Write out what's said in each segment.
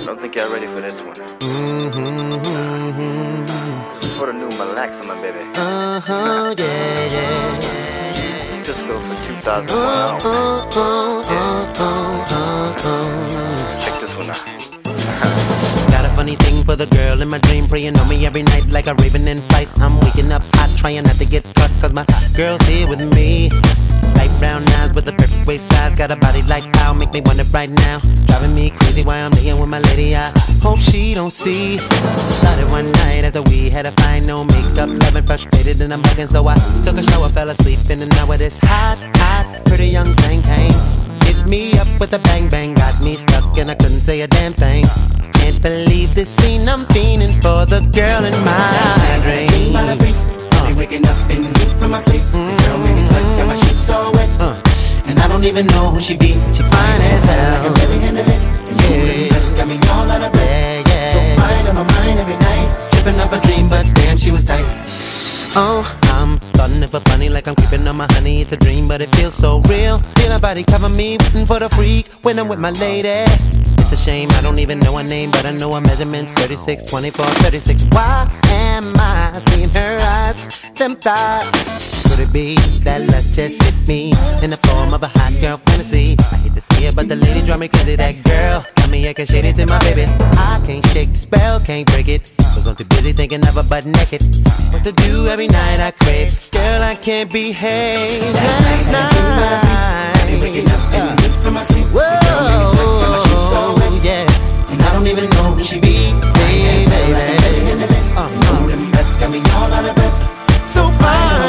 don't think y'all ready for this one. This is for the new Malaxa, my baby. Yeah. Cisco for 2001. Check this one out. Got a funny thing for the girl in my dream, praying on me every night like a raven in flight. I'm waking up hot, trying not to get caught, cause my girl's here with me. Light brown eyes with a perfect waist size, got a body like pow, make me want it right now. Driving me crazy while I'm laying with my lady, I hope she don't see. Started one night after we had a fight, no makeup, loving frustrated and I'm bugging, so I took a shower, fell asleep in an hour. This hot, pretty young thing came, hit me up with a bang bang, got me stuck and I couldn't say a damn thing. Can't believe this scene, I'm fiending for the girl in my dream. Waking up in the heat from my sleep. The girl made me sweat, got my sheets all wet. And I don't even know who she be. She fine as hell, I can barely handle it. And you the best, got me all out of breath. So fine on my mind every night. Tripping up a dream, but damn, she was tight. Oh, I'm starting to feel funny, like I'm creeping on my honey. It's a dream, but it feels so real. Feel her body cover me, waiting for the freak when I'm with my lady. It's a shame, I don't even know her name, but I know her measurements, 36, 24, 36. Why am I seeing her eyes, them thighs? Could it be that lust just hit me in the form of a hot girl fantasy? I hate to say it, but the lady drive me crazy. That girl got me acting shady to my baby. I can't shake the spell, can't break it, cause I'm too busy thinking of her butt naked. What to do every night I crave, girl I can't behave. Last night, waking up in the heat from my sleep. The girl made me sweat, got my sheets all wet. And I don't even know who she be, baby. Got me all out of breath. So fine,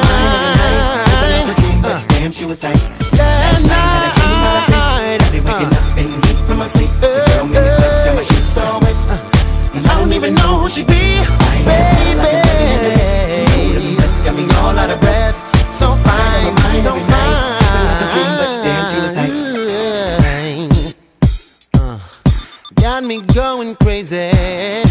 but damn, she was tight. Last night I dreamed about a freak. Be waking up in the heat from my sleep. The girl made me sweat, got my sheets all wet. And I don't even know who she be, baby. Got me all out of breath. So fine, so fine. But damn, she was tight. Got me going crazy.